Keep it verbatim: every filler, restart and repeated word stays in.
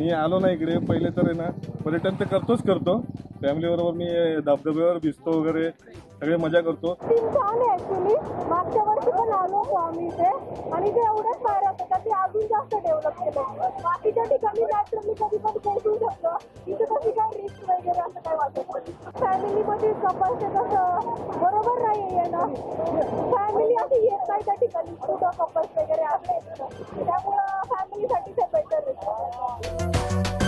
मी आलो ना इकडे पहिले तर आहे ना पर्यटन तर करतोच करतो, फॅमिली बरोबर मी धबधब्यावर भिजतो वगैरे, सगळे मजा करतो. छान आहे ऍक्च्युली. मागच्या वर्षी पण आलो होतो आम्ही इथे आणि ते एवढ्याच पायऱ्या होत्या, ते अजून जास्त डेव्हलप केलं. बाकीच्या ठिकाणी नॅचरली कधी पण पोहोचू शकतो, इथे कशी काय रिस्क वगैरे असं काय वाटत नाही. फॅमिलीमध्ये कपल्स कसं बरोबर नाही आहे ना, फॅमिली अशी येत नाही त्या ठिकाणी कुठं कपल्स वगैरे असले, त्यामुळं फॅमिलीसाठी ते बेटर आहे.